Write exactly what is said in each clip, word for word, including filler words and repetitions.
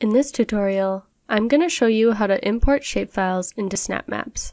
In this tutorial, I'm going to show you how to import shapefiles into SnapMaps.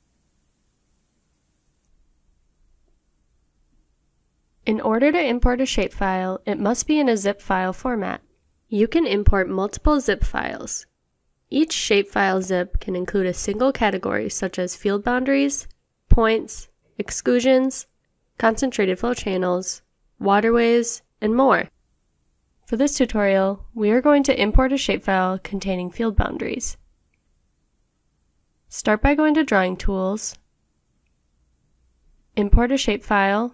In order to import a shapefile, it must be in a zip file format. You can import multiple zip files. Each shapefile zip can include a single category such as field boundaries, points, exclusions, concentrated flow channels, waterways, and more. For this tutorial, we are going to import a shapefile containing field boundaries. Start by going to Drawing Tools, Import a Shapefile,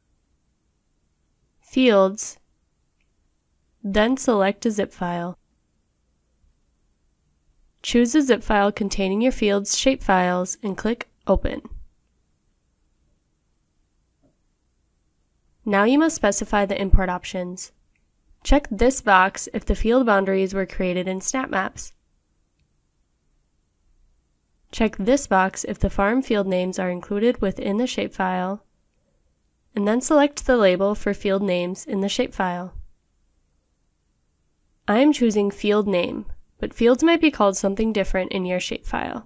Fields, then select a zip file. Choose a zip file containing your field's shapefiles and click Open. Now you must specify the import options. Check this box if the field boundaries were created in SnapMaps. Check this box if the farm field names are included within the shapefile, and then select the label for field names in the shapefile. I am choosing field name, but fields might be called something different in your shapefile.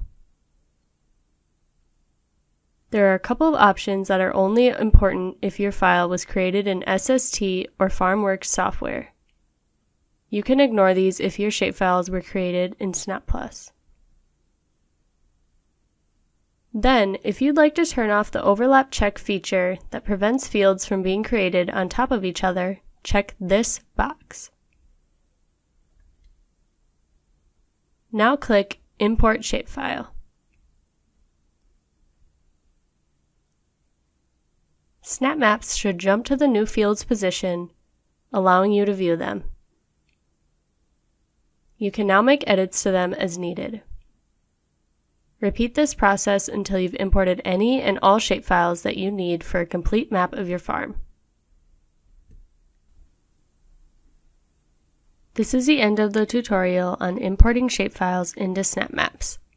There are a couple of options that are only important if your file was created in S S T or FarmWorks software. You can ignore these if your shapefiles were created in SnapPlus. Then, if you'd like to turn off the overlap check feature that prevents fields from being created on top of each other, check this box. Now click Import Shapefile. SnapMaps should jump to the new field's position, allowing you to view them. You can now make edits to them as needed. Repeat this process until you've imported any and all shapefiles that you need for a complete map of your farm. This is the end of the tutorial on importing shapefiles into SnapMaps.